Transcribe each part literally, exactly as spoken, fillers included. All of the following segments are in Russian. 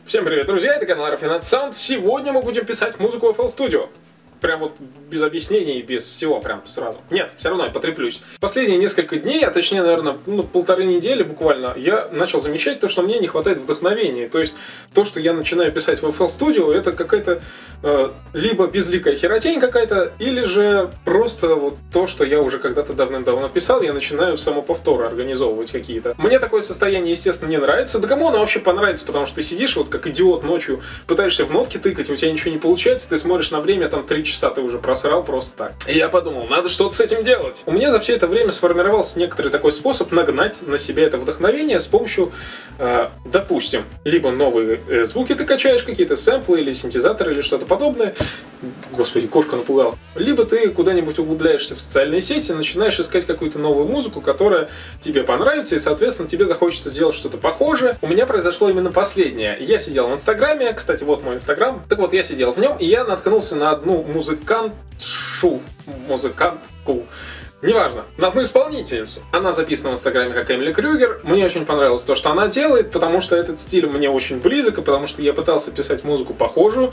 Всем привет, друзья, это канал Рафинад Саунд. Сегодня мы будем писать музыку в эф эл Studio. Прям вот без объяснений, без всего, прям сразу. Нет, все равно я потреплюсь. Последние несколько дней, а точнее, наверное, ну, полторы недели буквально, я начал замечать то, что мне не хватает вдохновения. То есть, то, что я начинаю писать в эф эл Studio, это какая-то э, либо безликая херотень какая-то, или же просто вот то, что я уже когда-то давным-давно писал, я начинаю самоповторы организовывать какие-то. Мне такое состояние, естественно, не нравится. Да кому оно вообще понравится? Потому что ты сидишь вот как идиот ночью, пытаешься в нотки тыкать, у тебя ничего не получается, ты смотришь на время, там три часа ты уже просрал просто так. И я подумал, надо что-то с этим делать. У меня за все это время сформировался некоторый такой способ нагнать на себя это вдохновение с помощью, э, допустим, либо новые э, звуки ты качаешь, какие-то сэмплы или синтезаторы или что-то подобное. Господи, кошка напугала. Либо ты куда-нибудь углубляешься в социальные сети, начинаешь искать какую-то новую музыку, которая тебе понравится, и, соответственно, тебе захочется сделать что-то похожее. У меня произошло именно последнее. Я сидел в Инстаграме, кстати, вот мой Инстаграм. Так вот, я сидел в нем, и я наткнулся на одну музыкантшу, музыкантку. Неважно, на одну исполнительницу. Она записана в Инстаграме как Эмили Крюгер. Мне очень понравилось то, что она делает, потому что этот стиль мне очень близок, и потому что я пытался писать музыку похожую.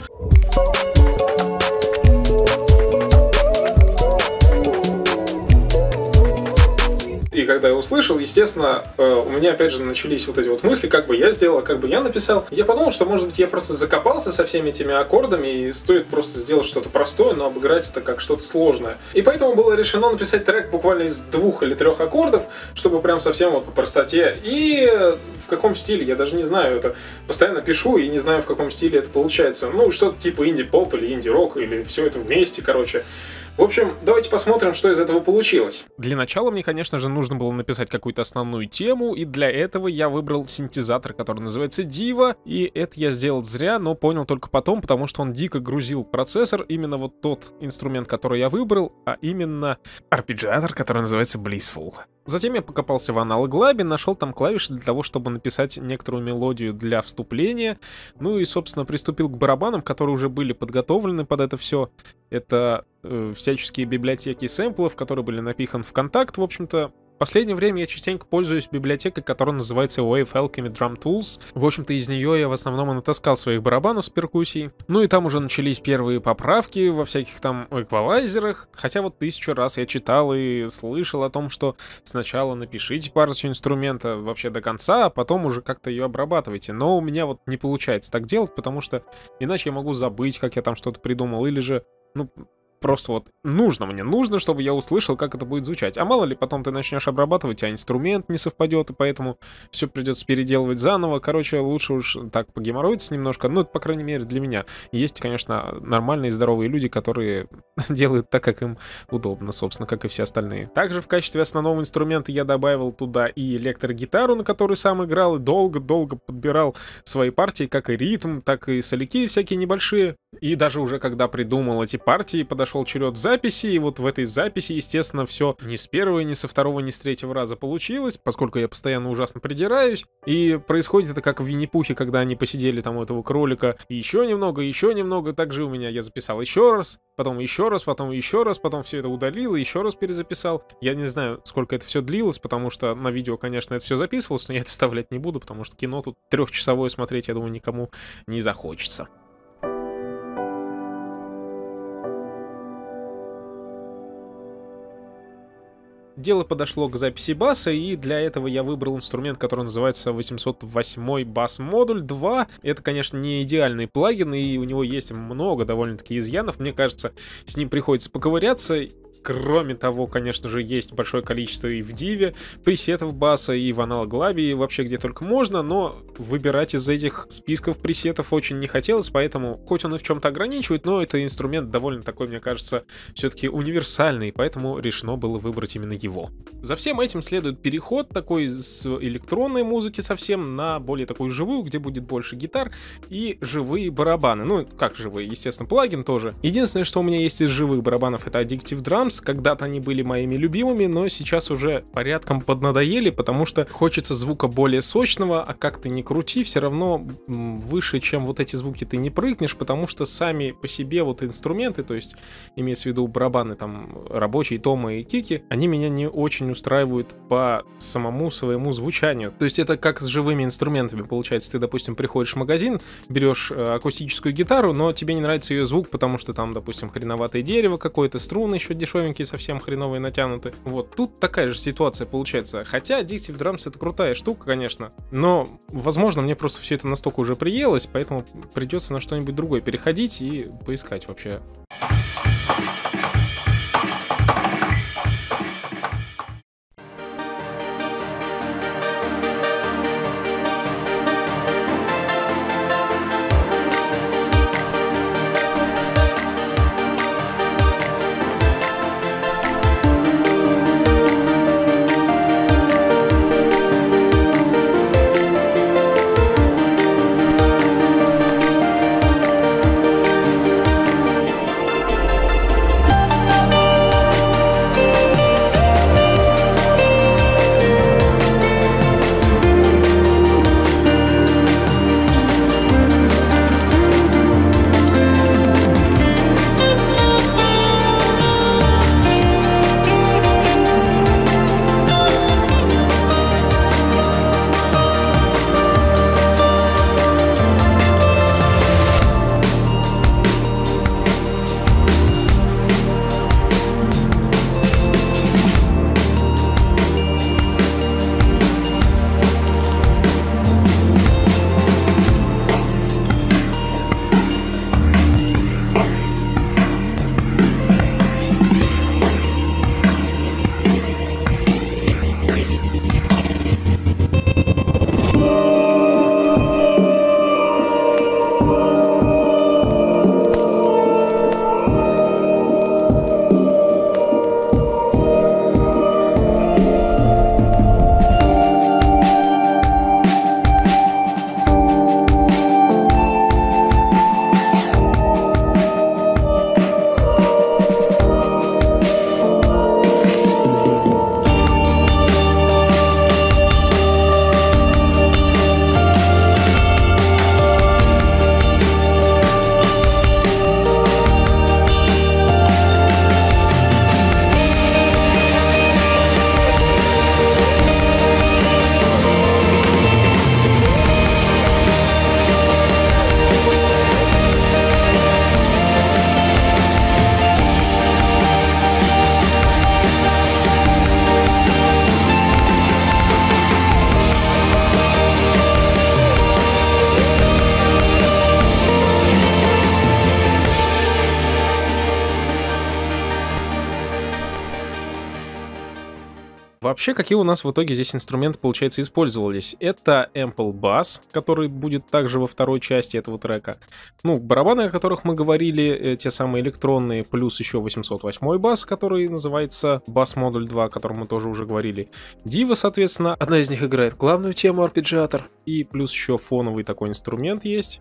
И когда я услышал, естественно, у меня опять же начались вот эти вот мысли, как бы я сделал, как бы я написал. Я подумал, что, может быть, я просто закопался со всеми этими аккордами, и стоит просто сделать что-то простое, но обыграть это как что-то сложное. И поэтому было решено написать трек буквально из двух или трех аккордов, чтобы прям совсем вот по простоте. И в каком стиле, я даже не знаю, это постоянно пишу и не знаю, в каком стиле это получается. Ну, что-то типа инди-поп или инди-рок, или все это вместе, короче. В общем, давайте посмотрим, что из этого получилось. Для начала мне, конечно же, нужно было написать какую-то основную тему, и для этого я выбрал синтезатор, который называется Diva, и это я сделал зря, но понял только потом, потому что он дико грузил процессор, именно вот тот инструмент, который я выбрал, а именно арпеджиатор, который называется Blissful. Затем я покопался в Analog Lab, нашел там клавиши для того, чтобы написать некоторую мелодию для вступления, ну и, собственно, приступил к барабанам, которые уже были подготовлены под это все. Это э, всяческие библиотеки сэмплов, которые были напиханы в контакт, в общем-то. В последнее время я частенько пользуюсь библиотекой, которая называется Wave Alchemy Drum Tools. В общем-то, из нее я в основном и натаскал своих барабанов с перкуссией. Ну и там уже начались первые поправки во всяких там эквалайзерах. Хотя вот тысячу раз я читал и слышал о том, что сначала напишите партию инструмента вообще до конца, а потом уже как-то ее обрабатывайте. Но у меня вот не получается так делать, потому что иначе я могу забыть, как я там что-то придумал, или же, ну... Просто вот нужно мне, нужно, чтобы я услышал, как это будет звучать. А мало ли, потом ты начнешь обрабатывать, а инструмент не совпадет, и поэтому все придется переделывать заново. Короче, лучше уж так погеморроиться немножко. Ну, это, по крайней мере, для меня. Есть, конечно, нормальные, здоровые люди, которые делают так, как им удобно, собственно, как и все остальные. Также в качестве основного инструмента я добавил туда и электрогитару, на которой сам играл, и долго-долго подбирал свои партии, как и ритм, так и соляки всякие небольшие. И даже уже когда придумал эти партии, подошел Шел черед записи, и вот в этой записи, естественно, все ни с первого, ни со второго, ни с третьего раза получилось, поскольку я постоянно ужасно придираюсь, и происходит это как в Винни-Пухе, когда они посидели там у этого кролика, и еще немного, еще немного, также у меня я записал еще раз, потом еще раз, потом еще раз, потом все это удалил и еще раз перезаписал. Я не знаю, сколько это все длилось, потому что на видео, конечно, это все записывалось, но я это вставлять не буду, потому что кино тут трехчасовое смотреть, я думаю, никому не захочется. Дело подошло к записи баса, и для этого я выбрал инструмент, который называется восемьсот восемь бас-модуль два. Это, конечно, не идеальный плагин, и у него есть много довольно-таки изъянов. Мне кажется, с ним приходится поковыряться. Кроме того, конечно же, есть большое количество и в Diva пресетов баса, и в Analog Lab, и вообще где только можно, но выбирать из этих списков пресетов очень не хотелось, поэтому, хоть он и в чем-то ограничивает, но это инструмент довольно такой, мне кажется, все-таки универсальный, поэтому решено было выбрать именно его. За всем этим следует переход такой с электронной музыки совсем на более такую живую, где будет больше гитар и живые барабаны. Ну, как живые, естественно, плагин тоже. Единственное, что у меня есть из живых барабанов, это Addictive Drums, Brothers. Когда-то они были моими любимыми, но сейчас уже порядком поднадоели, потому что хочется звука более сочного, а как ты ни крути, все равно выше, чем вот эти звуки, ты не прыгнешь, потому что сами по себе вот инструменты, то есть имеется в виду барабаны там рабочие, томы и кики, они меня не очень устраивают по самому своему звучанию. То есть это как с живыми инструментами получается. Ты, допустим, приходишь в магазин, берешь акустическую гитару, но тебе не нравится ее звук, потому что там, допустим, хреноватое дерево какое-то, струны еще дешевенькие, совсем хреновые натянуты. Вот, тут такая же ситуация получается. Хотя Addictive Drums — это крутая штука, конечно, но, возможно, мне просто все это настолько уже приелось, поэтому придется на что-нибудь другое переходить и поискать вообще. Вообще, какие у нас в итоге здесь инструменты, получается, использовались? Это Ample Bass, который будет также во второй части этого трека. Ну, барабаны, о которых мы говорили, те самые электронные, плюс еще восемьсот восьмой бас, который называется Bass Module два, о котором мы тоже уже говорили. Дива, соответственно, одна из них играет главную тему, арпеджиатор, и плюс еще фоновый такой инструмент есть.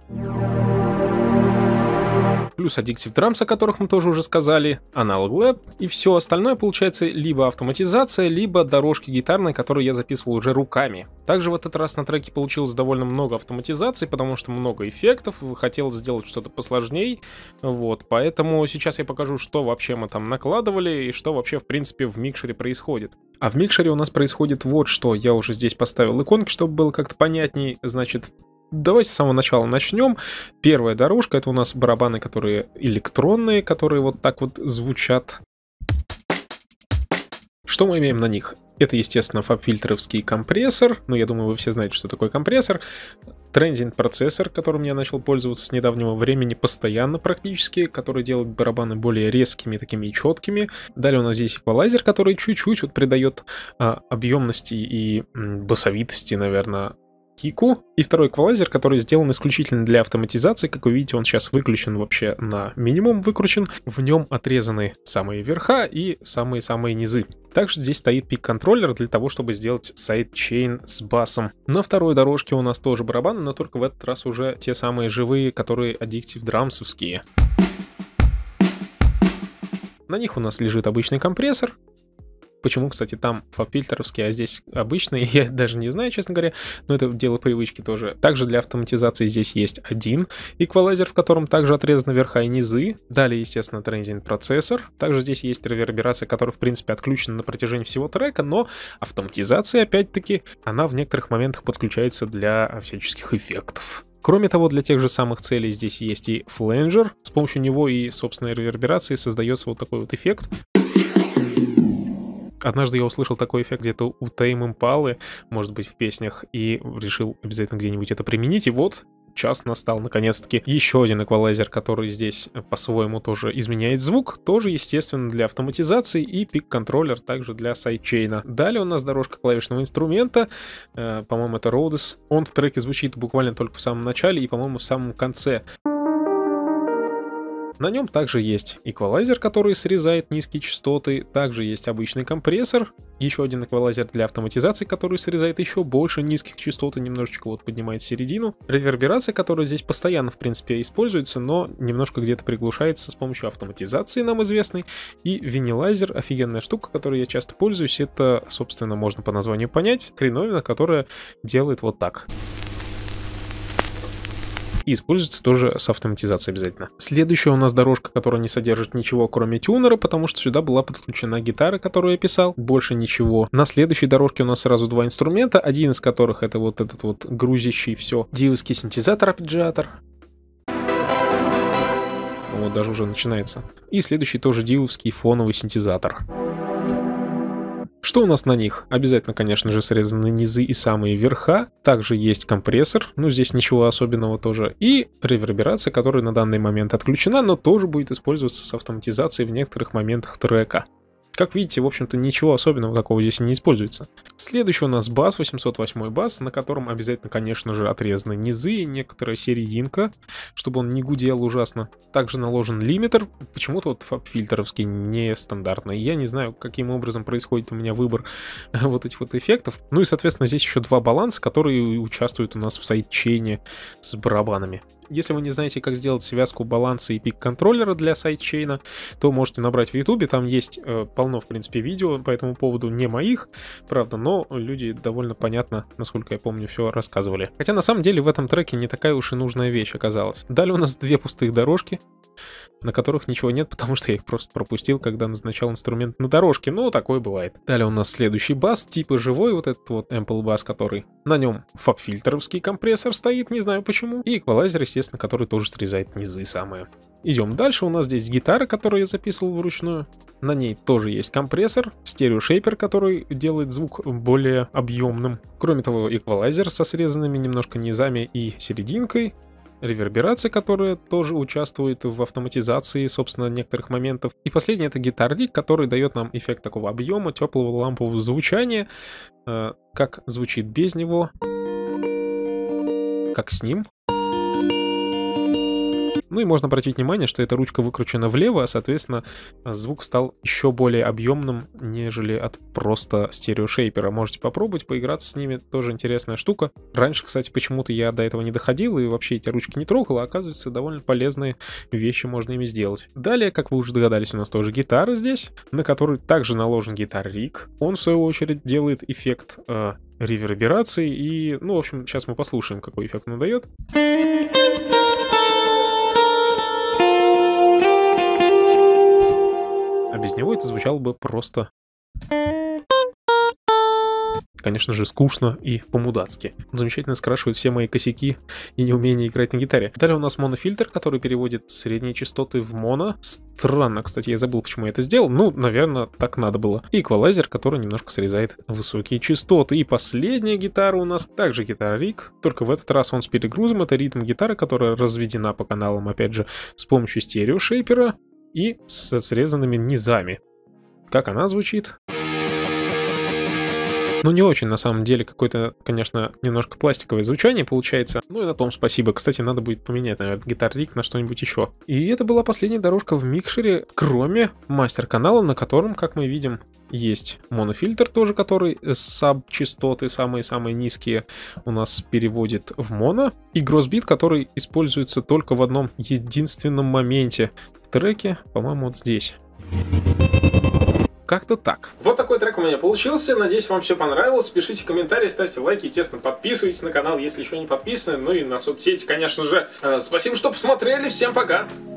Плюс Addictive Drums, о которых мы тоже уже сказали, Analog Lab, и все остальное получается либо автоматизация, либо дорожки гитарные, которые я записывал уже руками. Также в этот раз на треке получилось довольно много автоматизаций, потому что много эффектов, хотелось сделать что-то посложнее, вот, поэтому сейчас я покажу, что вообще мы там накладывали и что вообще в принципе в микшере происходит. А в микшере у нас происходит вот что, я уже здесь поставил иконки, чтобы было как-то понятней, значит... Давайте с самого начала начнем. Первая дорожка — это у нас барабаны, которые электронные, которые вот так вот звучат. Что мы имеем на них? Это, естественно, фабфильтеровский компрессор. Ну, я думаю, вы все знаете, что такое компрессор. Transient процессор, которым я начал пользоваться с недавнего времени постоянно практически, который делает барабаны более резкими, такими и четкими. Далее у нас здесь эквалайзер, который чуть-чуть вот придает а, объемности и м, басовитости, наверное, кику. И второй эквалайзер, который сделан исключительно для автоматизации. Как вы видите, он сейчас выключен вообще на минимум выкручен. В нем отрезаны самые верха и самые-самые низы. Также здесь стоит пик-контроллер для того, чтобы сделать сайдчейн с басом. На второй дорожке у нас тоже барабаны, но только в этот раз уже те самые живые, которые Addictive Drums'овские. На них у нас лежит обычный компрессор. Почему, кстати, там фабфильтеровский, а здесь обычный, я даже не знаю, честно говоря, но это дело привычки тоже. Также для автоматизации здесь есть один эквалайзер, в котором также отрезаны верха и низы. Далее, естественно, трензинг процессор. Также здесь есть реверберация, которая, в принципе, отключена на протяжении всего трека, но автоматизация, опять-таки, она в некоторых моментах подключается для всяческих эффектов. Кроме того, для тех же самых целей здесь есть и фленджер. С помощью него и собственной реверберации создается вот такой вот эффект. Однажды я услышал такой эффект где-то у Tame Impala, может быть, в песнях, и решил обязательно где-нибудь это применить. И вот час настал, наконец-таки. Еще один эквалайзер, который здесь по-своему тоже изменяет звук. Тоже, естественно, для автоматизации. И пик-контроллер также для сайдчейна. Далее у нас дорожка клавишного инструмента. Э, по-моему, это Rhodes. Он в треке звучит буквально только в самом начале и, по-моему, в самом конце. На нем также есть эквалайзер, который срезает низкие частоты, также есть обычный компрессор, еще один эквалайзер для автоматизации, который срезает еще больше низких частот и немножечко вот поднимает середину. Реверберация, которая здесь постоянно, в принципе, используется, но немножко где-то приглушается с помощью автоматизации, нам известной. И винилайзер, офигенная штука, которой я часто пользуюсь, это, собственно, можно по названию понять, хреновина, которая делает вот так. И используется тоже с автоматизацией обязательно. Следующая у нас дорожка, которая не содержит ничего, кроме тюнера, потому что сюда была подключена гитара, которую я писал. Больше ничего. На следующей дорожке у нас сразу два инструмента, один из которых это вот этот вот грузящий все дивовский синтезатор-арпеджиатор. Вот даже уже начинается. И следующий тоже дивовский фоновый синтезатор. Что у нас на них? Обязательно, конечно же, срезаны низы и самые верха. Также есть компрессор, ну здесь ничего особенного тоже. И реверберация, которая на данный момент отключена, но тоже будет использоваться с автоматизацией в некоторых моментах трека. Как видите, в общем-то, ничего особенного такого здесь не используется. Следующий у нас бас, восемьсот восемь бас, на котором обязательно, конечно же, отрезаны низы и некоторая серединка, чтобы он не гудел ужасно. Также наложен лимитер, почему-то вот фабфильтеровский нестандартный. Я не знаю, каким образом происходит у меня выбор вот этих вот эффектов. Ну и, соответственно, здесь еще два баланса, которые участвуют у нас в сайдчейне с барабанами. Если вы не знаете, как сделать связку баланса и пик-контроллера для сайдчейна, то можете набрать в ютубе, там есть э, полно, в принципе, видео по этому поводу, не моих, правда, но люди довольно понятно, насколько я помню, все рассказывали. Хотя на самом деле в этом треке не такая уж и нужная вещь оказалась. Далее у нас две пустых дорожки, на которых ничего нет, потому что я их просто пропустил, когда назначал инструмент на дорожке, но такое бывает. Далее у нас следующий бас, типа живой, вот этот вот Ample бас, который на нем фабфильтеровский компрессор стоит, не знаю почему, и эквалайзер, естественно, который тоже срезает низы самые. Идем дальше, у нас здесь гитара, которую я записывал вручную, на ней тоже есть компрессор, стереошейпер, который делает звук более объемным. Кроме того, эквалайзер со срезанными немножко низами и серединкой, реверберация, которая тоже участвует в автоматизации, собственно, некоторых моментов. И последний — это гитар-риг, который дает нам эффект такого объема, теплого лампового звучания. Э, как звучит без него, как с ним. Ну и можно обратить внимание, что эта ручка выкручена влево, а, соответственно, звук стал еще более объемным, нежели от просто стереошейпера. Можете попробовать поиграться с ними, тоже интересная штука. Раньше, кстати, почему-то я до этого не доходил и вообще эти ручки не трогал, а оказывается, довольно полезные вещи можно ими сделать. Далее, как вы уже догадались, у нас тоже гитара здесь, на которой также наложен гитар-риг. Он, в свою очередь, делает эффект э, реверберации и, ну, в общем, сейчас мы послушаем, какой эффект он дает. А без него это звучало бы просто, конечно же, скучно и по-мудацки. Он замечательно скрашивает все мои косяки и неумение играть на гитаре. Далее у нас монофильтр, который переводит средние частоты в моно. Странно, кстати, я забыл, почему я это сделал. Ну, наверное, так надо было. И эквалайзер, который немножко срезает высокие частоты. И последняя гитара у нас также гитара-риг, только в этот раз он с перегрузом. Это ритм гитары, которая разведена по каналам, опять же, с помощью стереошейпера и с срезанными низами. Как она звучит? Ну, не очень, на самом деле, какое-то, конечно, немножко пластиковое звучание получается. Ну и на том спасибо. Кстати, надо будет поменять, наверное, гитар-риг на что-нибудь еще. И это была последняя дорожка в микшере, кроме мастер-канала, на котором, как мы видим, есть монофильтр тоже, который саб-частоты, самые-самые низкие, у нас переводит в моно. И гроссбит, который используется только в одном единственном моменте в треке, по-моему, вот здесь. Как-то так. Вот такой трек у меня получился. Надеюсь, вам все понравилось. Пишите комментарии, ставьте лайки. Естественно, подписывайтесь на канал, если еще не подписаны. Ну и на соцсети, конечно же. Спасибо, что посмотрели. Всем пока.